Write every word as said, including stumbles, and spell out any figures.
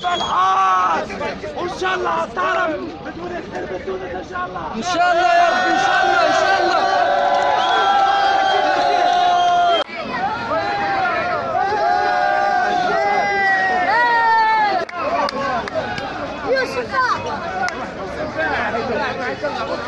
بالحق وان شاء الله تعرف بدون خير بدون ان شاء الله ان شاء الله يا ربي ان شاء الله ان شاء الله. يوسف